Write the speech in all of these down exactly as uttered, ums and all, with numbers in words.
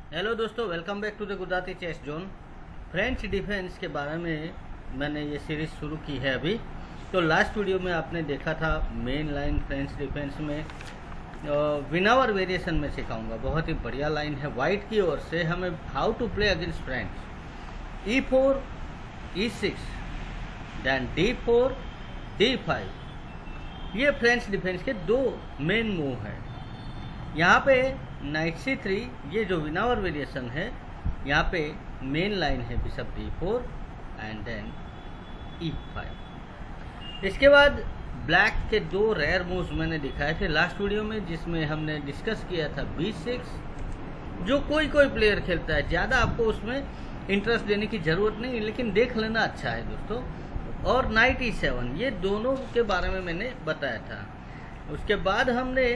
Hello दोस्तों, welcome back to the Gujarati chess zone. French defence के बारे में मैंने ये सीरीज शुरू की है अभी। तो लास्ट वीडियो में आपने देखा था मेन लाइन फ्रेंच डिफेंस में विनावर वेरिएशन में सिखाऊंगा। बहुत ही बढ़िया लाइन है वाइट की ओर से, हमें how to play against French. E four, E six, then D four, D five. ये फ्रेंच डिफेंस के दो मेन मूव हैं। यहाँ पे नाइट सी थ्री, ये जो विनावर वेरिएशन है, यहाँ पे मेन लाइन है bishop D four and then E five. इसके बाद ब्लैक के दो रेयर मूव्स मैंने दिखाए थे लास्ट वीडियो में, जिसमें हमने डिस्कस किया था बी सिक्स, जो कोई कोई प्लेयर खेलता है। ज़्यादा आपको उसमें इंटरेस्ट देने की ज़रूरत नहीं, लेकिन देख लेना अच्छा है दोस्तों। और नाइट ई सेवन, ये दोनों के बारे में मैंने बताया था। उसके बाद हमने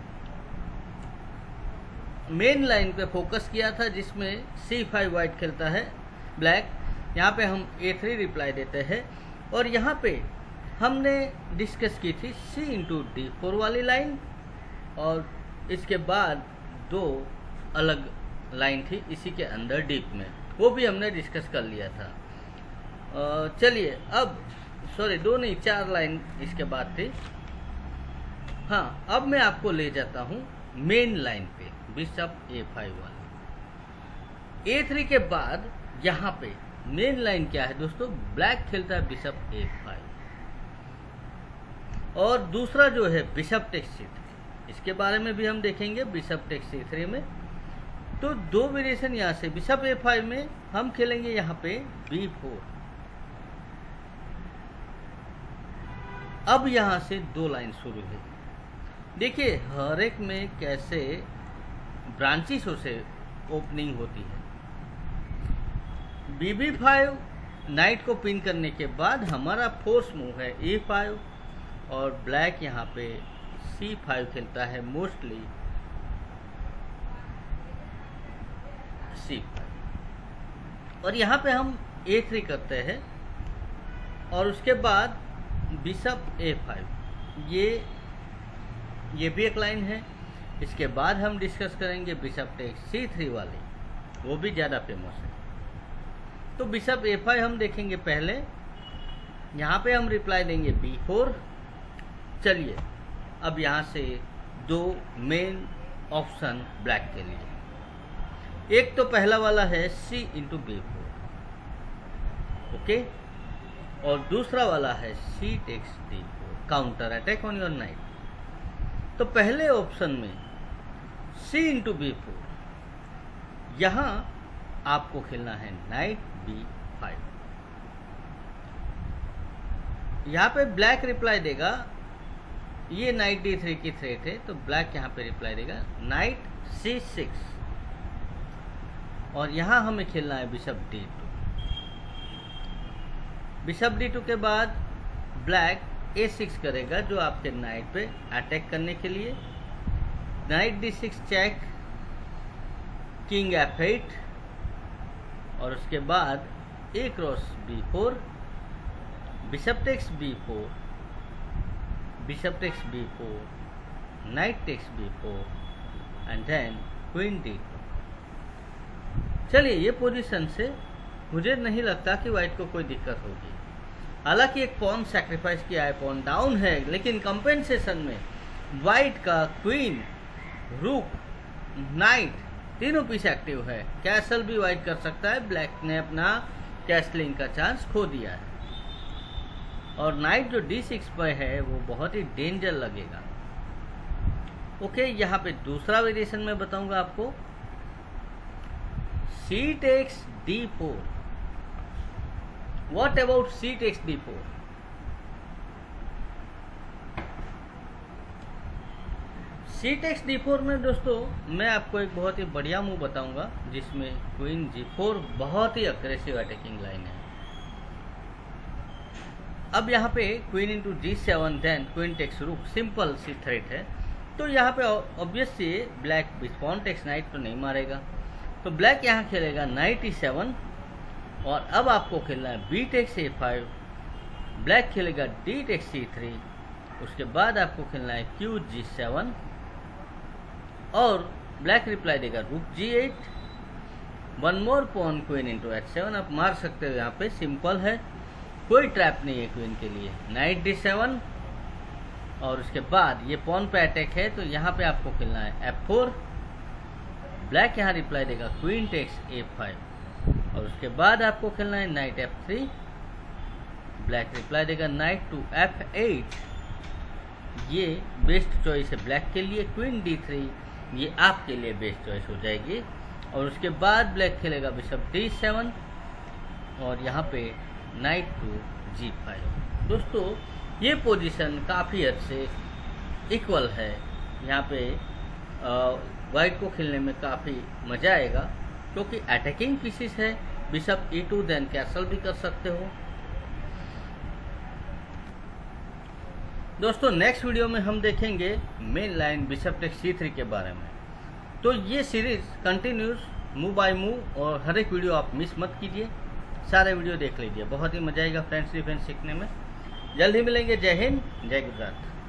मेन लाइन पे फोकस किया था, जिसमें सी फाइव वाइट खेलता है ब्लैक। यहाँ पे हम ए थ्री रिप्लाई देते हैं। और यहाँ पे हमने डिस्कस की थी सी इंटू डी फोर वाली लाइन, और इसके बाद दो अलग लाइन थी इसी के अंदर डीप में, वो भी हमने डिस्कस कर लिया था। चलिए अब, सॉरी दो नहीं चार लाइन इसके बाद थी। हाँ, अब मैं आपको ले जाता हूँ मेन लाइन पे, बिशप ए फाइव वाली। ए थ्री के बाद यहाँ पे मेन लाइन क्या है दोस्तों? ब्लैक खेलता है बिशप ए फाइव, और दूसरा जो है बिशप टेक्स सी थ्री। इसके बारे में भी हम देखेंगे बिशप टेक्स सी थ्री में। तो दो वेरिएशन यहाँ से बिशप ए फाइव में हम खेलेंगे यहाँ पे बी फोर। अब यहाँ से दो लाइन शुरू है। देखिए हर एक में कैसे ब्रांचिसों से ओपनिंग होती है। बी बी फाइव नाइट को पिन करने के बाद हमारा फोर्स मूव है ए फाइव, और ब्लैक यहाँ पे सी फाइव खेलता है मोस्टली सी फाइव, और यहाँ पे हम ए थ्री करते हैं, और उसके बाद बिशप ए फाइव। ये ये भी एक लाइन है। इसके बाद हम डिस्कस करेंगे बिशप टेक्स सी थ्री वाली, वो भी ज़्यादा फेमस है। तो बिशप ए फाइव हम देखेंगे पहले। यहाँ पे हम रिप्लाई देंगे बी फोर। चलिए अब यहाँ से दो मेन ऑप्शन ब्लैक के लिए। एक तो पहला वाला है C into B four, okay, और दूसरा वाला है C takes D four, counter attack on your knight. तो पहले ऑप्शन में सी इंटू बी फोर, यहां आपको खेलना है नाइट बी फाइव। यहां पे ब्लैक रिप्लाई देगा, ये नाइट डी थ्री की थ्रेट है, तो ब्लैक यहां पे रिप्लाई देगा नाइट सी सिक्स, और यहां हमें खेलना है bishop D two. Bishop D two के बाद ब्लैक ए सिक्स करेगा, जो आपके नाइट पे अटैक करने के लिए। Knight d six check, king f eight, और उसके बाद a cross b four, bishop takes b four, bishop takes b four, knight takes b four, and then queen d two. चलिए ये पोजीशन से मुझे नहीं लगता कि व्हाइट को कोई दिक्कत होगी। हालांकि एक पॉन सैक्रिफाइस किया है, पॉन डाउन है, लेकिन कंपेंसेशन में व्हाइट का क्वीन, रूक, नाइट तीनों पीस एक्टिव है। कैसल भी व्हाइट कर सकता है। ब्लैक ने अपना कैसलिंग का चांस खो दिया है, और नाइट जो डी सिक्स पर है वो बहुत ही डेंजर लगेगा। ओके, यहाँ पे दूसरा वेरिएशन मैं बताऊंगा आपको, c takes D four. What about c takes d four? c takes d four में दोस्तों मैं आपको एक बहुत ही बढ़िया मूव बताऊंगा, जिसमें क्वीन जी फोर बहुत ही अग्रेसिव अटैकिंग लाइन है। अब यहाँ पे queen into g seven, then queen takes rook, simple सी थ्रेट है। तो यहाँ पे obviously black bishop takes knight तो नहीं मारेगा, तो ब्लैक यहाँ खेलेगा नाइट ई सेवन, और अब आपको खेलना है b takes a five. Black खेलेगा डी टेक्स सी थ्री, उसके बाद आपको खेलना है क्यू जी सेवन, और ब्लैक रिप्लाई देगा rook g eight, one more pawn queen into h seven, आप मार सकते हो। यहाँ पे सिंपल है, कोई ट्रैप नहीं है क्वीन के लिए। नाइट डी सेवन, और उसके बाद ये पॉन पे अटैक है, तो यहाँ पे आपको खेलना है एफ फोर। ब्लैक यहाँ रिप्लाई देगा क्वीन टेक्स ए फाइव, और उसके बाद आपको खेलना है knight f three. Black reply देगा नाइट टू एफ एट, ये बेस्ट चॉइस है ब्लैक के लिए। क्वीन डी थ्री, ये आपके लिए बेस्ट चॉइस हो जाएगी। और उसके बाद ब्लैक खेलेगा बिशप डी सेवन, और यहाँ पे नाइट टू जी फाइव। दोस्तों ये पोजीशन काफ़ी हद से इक्वल है। यहाँ पे वाइट को खेलने में काफ़ी मज़ा आएगा, क्योंकि अटैकिंग पीसेस है। Bishop e two then castle भी कर सकते हो। दोस्तों नेक्स्ट वीडियो में हम देखेंगे main line bishop take c three के बारे में। तो ये series continues move by move, और हर एक वीडियो आप मिस मत कीजिए, सारे वीडियो देख लीजिए, बहुत ही मजा आएगा फ्रेंड्स डिफेंस सीखने में। जल्द ही मिलेंगे। जय हिंद, जय गुजरात।